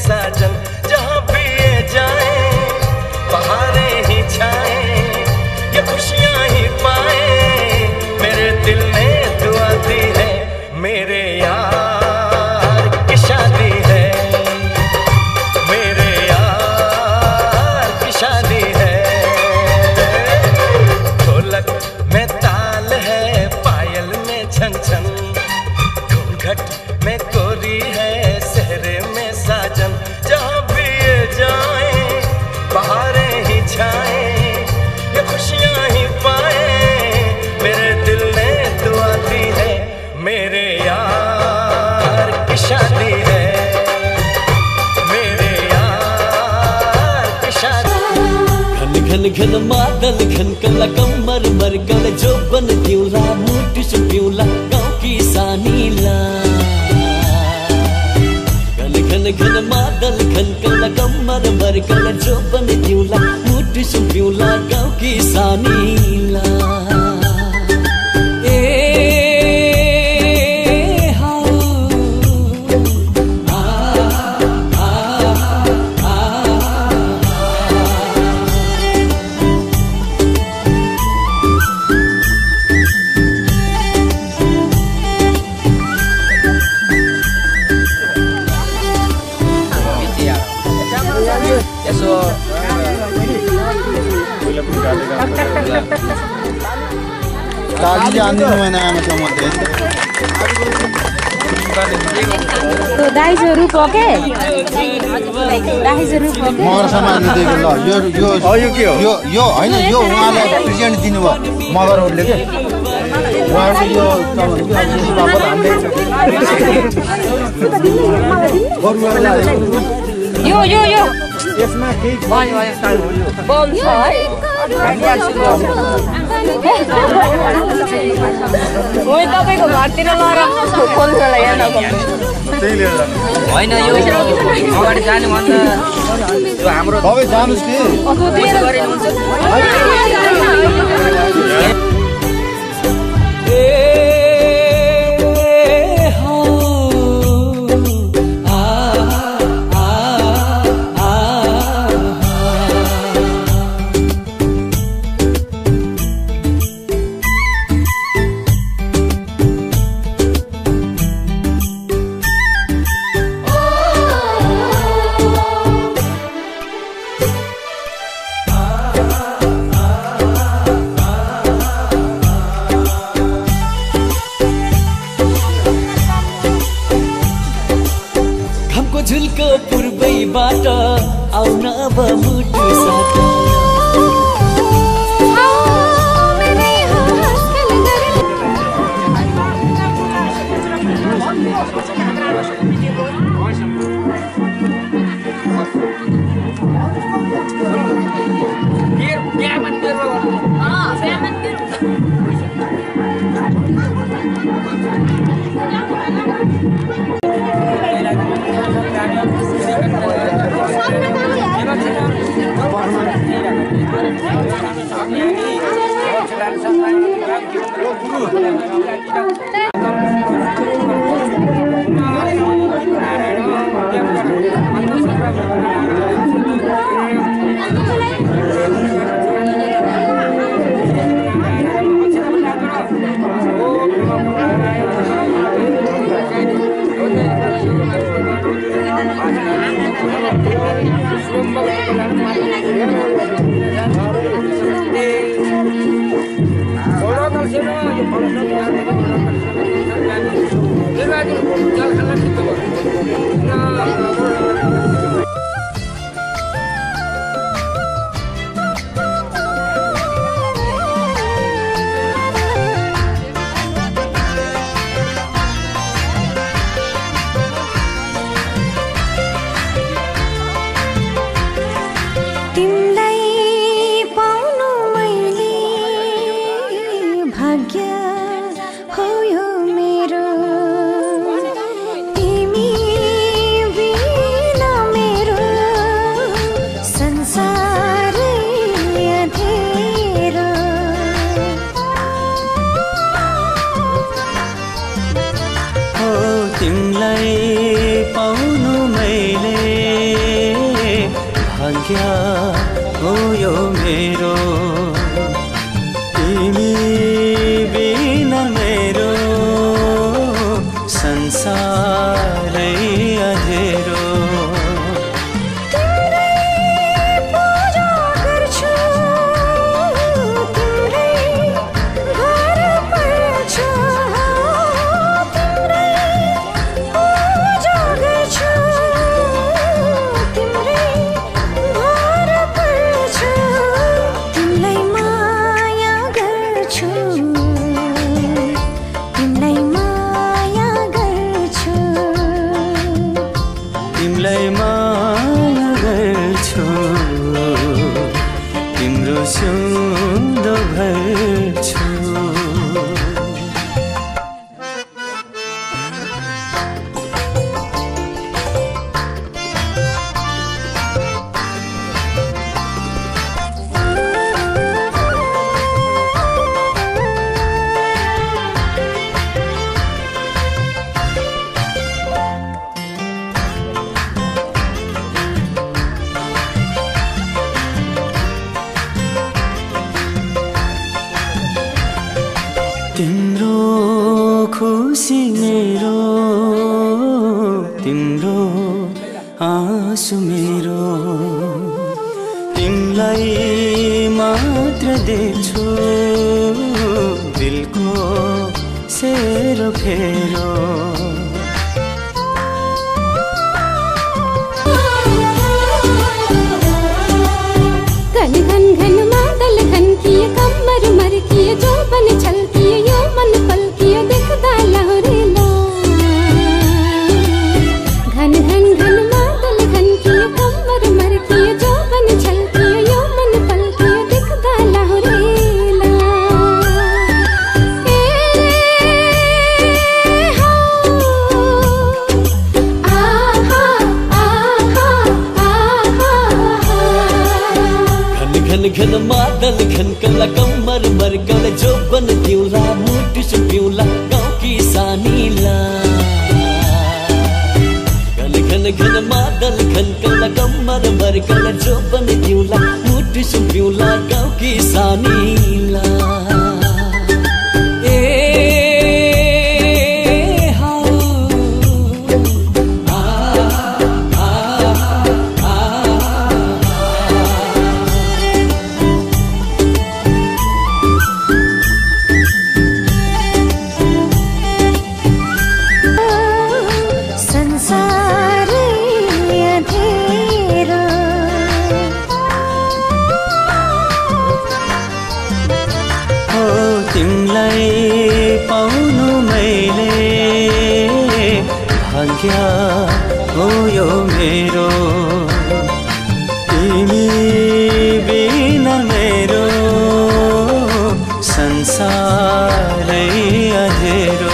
साजन, जहाँ भी ये जाए बहारें ही छाए, ये खुशियाँ ही पाए, मेरे दिल ने दुआ दी है, मेरे यार की शादी है, मेरे यार की शादी है। ढोलक में ताल है, पायल में छन छन, घूंघट में कोरी है, सहरे में साजन, जहाँ भी ये जाए बहारें ही छाए, ये खुशियाँ ही पाए, मेरे दिल ने दुआ दी है, मेरे यार की शादी है, मेरे यार की शादी। घन घन घन मादल घन कला कमर मर गल जो बन दिउला मुटु सुपिउला गाउँ की सानीला। घन घन घन मादल घन कला कमर मर गल जो बन दिउला मुटु सुपिउला गाउँ की सानीला। ताजी जानने में ना मतलब मत है तो 250 रुपये के 250 रुपये के मगर सामान दिएको ल यो के हो यो हैन यो उहाँलाई प्रेजेन्ट दिनुभयो मगरहरुले के उहाँको यो तपाईहरुको बाबत हामीले यो यो यो यसमा केही भयो बम छ है ओइ तपाईको घरतिर लएर खोल्नलाई हेर्न त्यही लिएर हैन यो अगाडि जानु भन्दा यो हाम्रो तपाईँ जानुस् के झुल्को पूर्वैबाट आउन अब मुटु साथ भाग्य हो यो मेरो तिमी बिना मेरो संसारै अँधेरो तिम्रो खुसी मेरो तिम्रो आँसु मेरो तिमीलाई मात्र देख्छु दिलको सेरो फेरो घन घन घन मादल घनकिए कमर मरकिए जो बन छलकिए यो मन पलकिए दिखदा लहरेला घन घन घन मादल घनकिए कमर मरकिए जो बन छलकिए यो मन पलकिए दिखदा लहरेला घन घन मादल घन कला कमर मर कल जो बन दिउला मुटु सुपिउला गाउँ की सानीला घन घन घन मादल घन कला कमर मर कल जो बन दिउला मुटु सुपिउला गाउँ की सानीला तिमलाई पाउनु मैले भाग्य हो यो मेरो तिमी बिना मेरो संसारै अँधेरो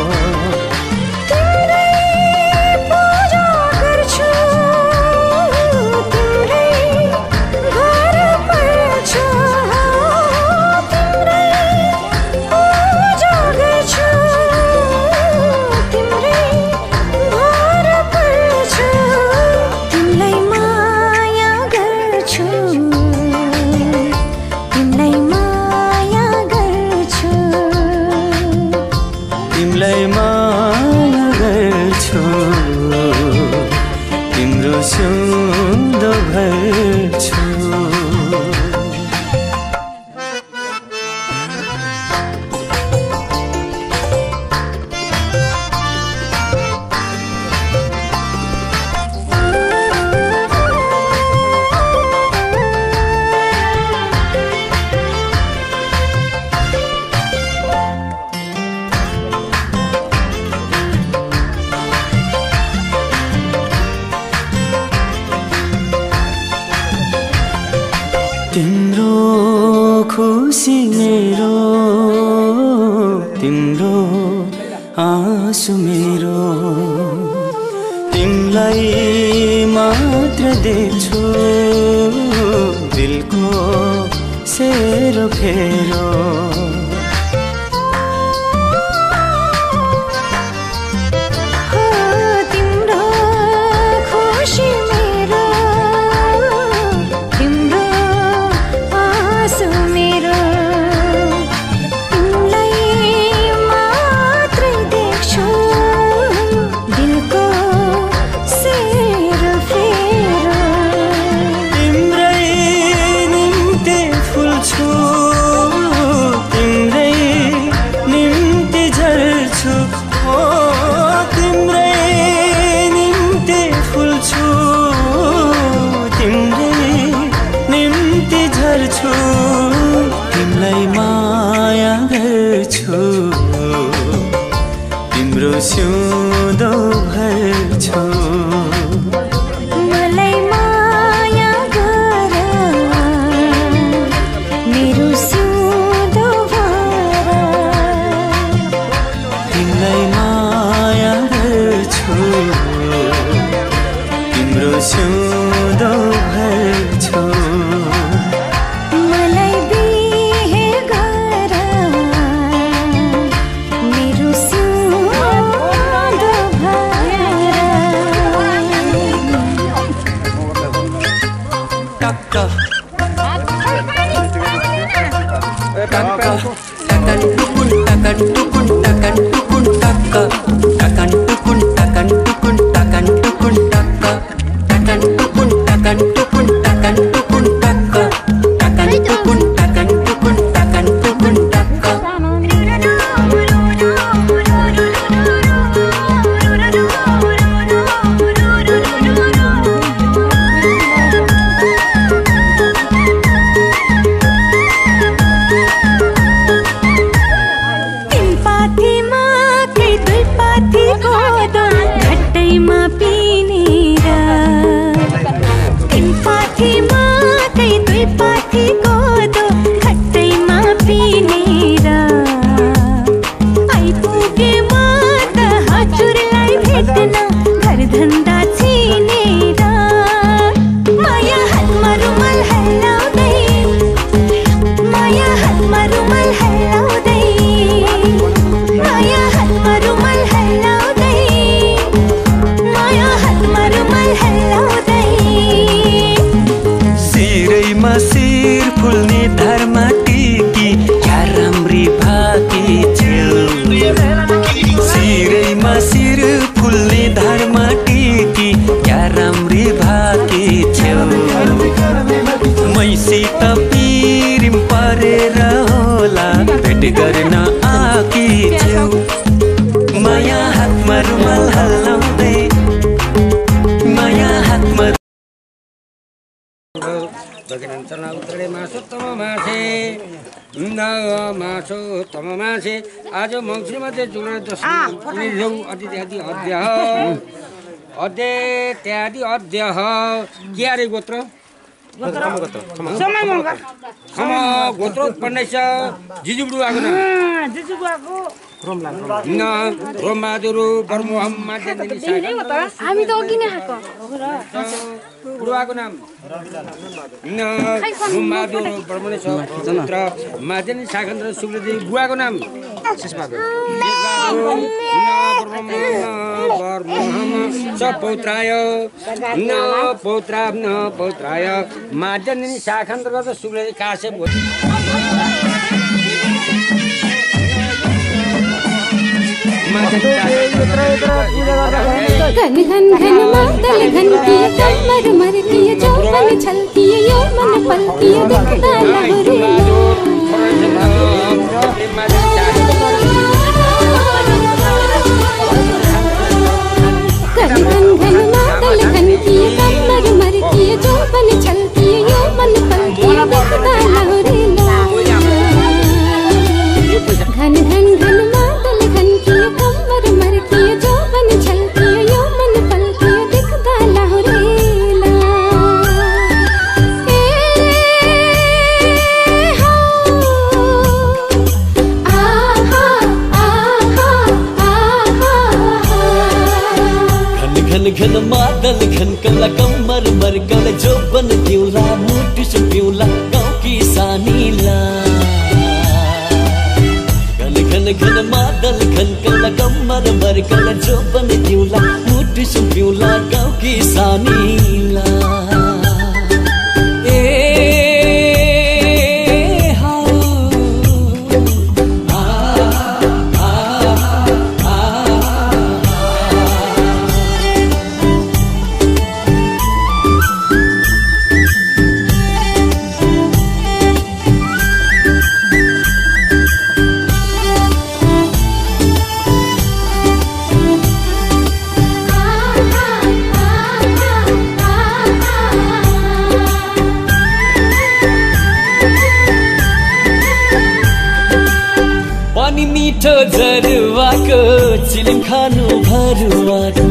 तिमीलाई माया गर्छु तिम्रो सिउँदो भर्छु तिम्रो खुसी मेरो तिम्रो आँसु मेरो तिमीलाई मात्र देख्छु दिलको सेरो फेरो तिम्रो खुसी मेरो झर्छु तिम्रै निम्ति झर्छु तिमीलाई माया गर्छु तिम्रो सिउँदो भर्छु मलाई माया गर मेरो सिउँदो भर तिमीलाई माया गर्छु तिम्रो सिउँदो भर्छु मलाई बिहे गर मेरो सिउँदो भर टक्क शिर फुल्ने धरमा टिकी क्या राम्री भाकी छेउ शिरैमा शिर फुल्ने धरमा टिकी क्या राम्री भाकी छेउ मैसित पिरिम परेर होला भेट गर्न आकी छेउ माया हातमा रुमाल हल्लाउँदै माया हातमा दक्षिणाञ्चल उत्तरे मासोत्तम मासे मासोत्तम मासे आज मङ्सिरमध्ये जुलाई 10 अतिथि अध्यय त्यादि अध्यय के अरे गोत्र समय मगर खम गोत्र उत्पन्न छ जिजुबुडु आको नाम जिजुबु आको रोमबहादुर बर्मोहम्मद हामी त अघि नै आएको बुढाको नाम रोमबहादुर बर्मने छ पुत्र माध्यमिक शाखन्द्र शुक्लदेवी बुवाको नाम शेषबहादुर पौत्राय माध्यमिक शाखन्द्रबाट शुक्लदेवी काश्यप घन घन घन मादल घन किए कमर मर किए जौवन छल किए यो मन पल किए दिखता लहरे घन घन घन मादल घन किए कमर मर किए जौवन छल किए यो मन पल किए दिखता लहरे घन घन घन मादल घन किए कमर मर किए जौवन छल किए यो मन पल किए दिखता लहरेला घन घन मादल घन कला कमर मर कल जौवन दिउला मुटु सुपिउला गाउँ की सानीला घन घन मादल घन कला कमर मर कल जौवन दिउला मुटु सुपिउला गाउँ की सानीला जरुवाको चिलिम खानु भरुवाको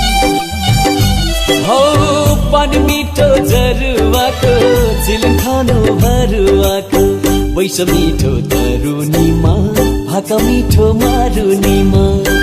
हौ पानी मिठो जरुवाको चिलिम खानु भरुवाको वैस मिठो तरुनीमा भाका मिठो मारुनीमा